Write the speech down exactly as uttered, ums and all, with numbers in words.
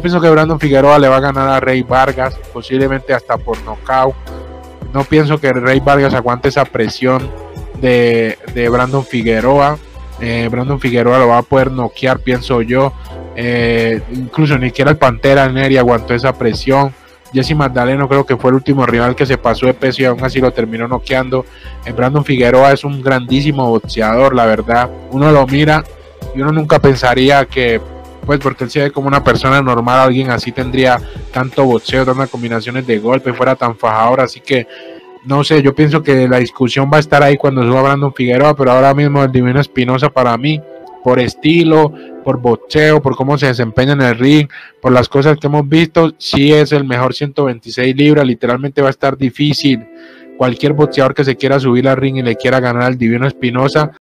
pienso que Brandon Figueroa le va a ganar a Rey Vargas, posiblemente hasta por nocaut. No pienso que Rey Vargas aguante esa presión de, de Brandon Figueroa. Eh, Brandon Figueroa lo va a poder noquear, pienso yo. Eh, incluso ni siquiera el Pantera Neri aguantó esa presión. Jesse Magdaleno creo que fue el último rival que se pasó de peso y aún así lo terminó noqueando. Eh, Brandon Figueroa es un grandísimo boxeador, la verdad. Uno lo mira y uno nunca pensaría que, pues porque él se ve como una persona normal, alguien así tendría tanto boxeo, tantas combinaciones de golpe, fuera tan fajador. Así que no sé, yo pienso que la discusión va a estar ahí cuando suba Brandon Figueroa, pero ahora mismo el Divino Espinosa para mí, por estilo, por boxeo, por cómo se desempeña en el ring, por las cosas que hemos visto, sí es el mejor ciento veintiséis libras. Literalmente va a estar difícil cualquier boxeador que se quiera subir al ring y le quiera ganar al Divino Espinosa.